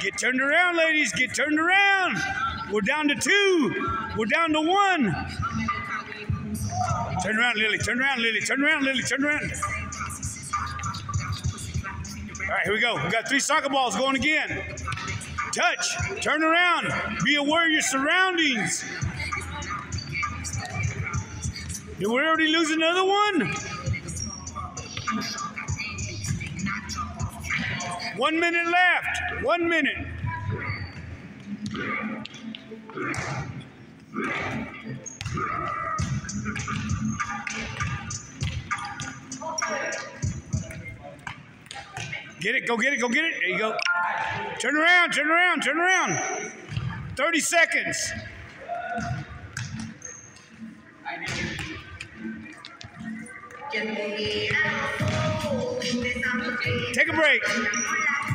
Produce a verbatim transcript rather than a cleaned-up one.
Get turned around, ladies. Get turned around. We're down to two. We're down to one. Turn around, Lily. Turn around, Lily. Turn around, Lily. Turn around. All right, here we go. We got three soccer balls going again. Touch. Turn around. Be aware of your surroundings. Did we already lose another one? One minute left. One minute. Get it. Go get it. Go get it. There you go. Turn around. Turn around. Turn around. thirty seconds. Take a break.